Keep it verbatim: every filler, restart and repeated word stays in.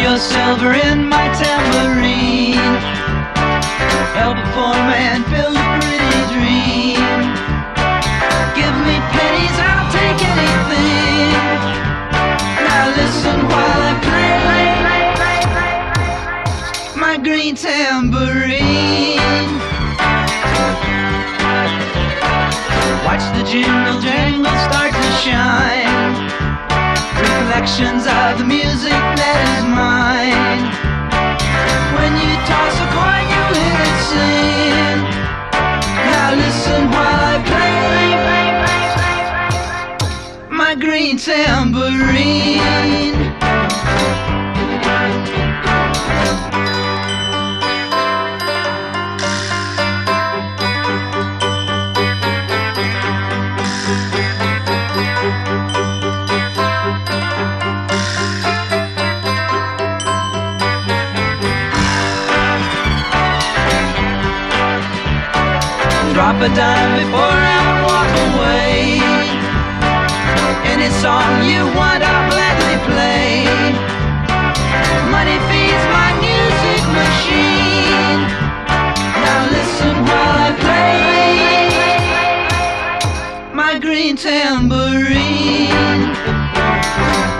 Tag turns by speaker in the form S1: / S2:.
S1: your silver in my tambourine. Help a poor man build a pretty dream. Give me pennies, I'll take anything. Now listen while I play my green tambourine. Watch the jingle jangle start to shine. Reflections of the music that is mine. When you toss a coin, you hear it sing. Now listen while I play my green tambourine. Drop a dime before I walk away. Any song you want, I'll gladly play. Money feeds my music machine. Now listen while I play my green tambourine.